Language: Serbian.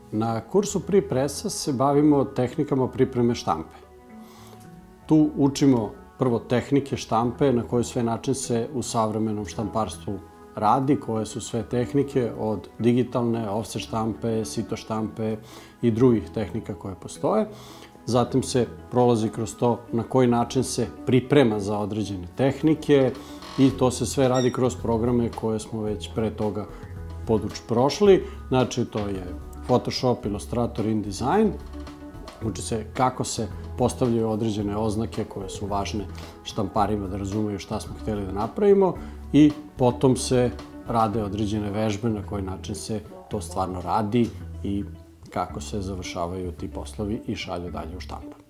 Na kursu Pre-Pressa se bavimo tehnikama pripreme štampe. Tu učimo prvo tehnike štampe, na koji sve način se u savremenom štamparstvu radi, koje su sve tehnike od digitalne, offset štampe, sito štampe i drugih tehnika koje postoje. Zatim se prolazi kroz to na koji način se priprema za određene tehnike i to se sve radi kroz programe koje smo već pre toga prošli. Znači, to je Photoshop, Illustrator, InDesign. Uči se kako se postavljaju određene oznake koje su važne štamparima da razumeju šta smo hteli da napravimo i potom se rade određene vežbe na koji način se to stvarno radi i kako se završavaju ti poslovi i šalju dalje u štampu.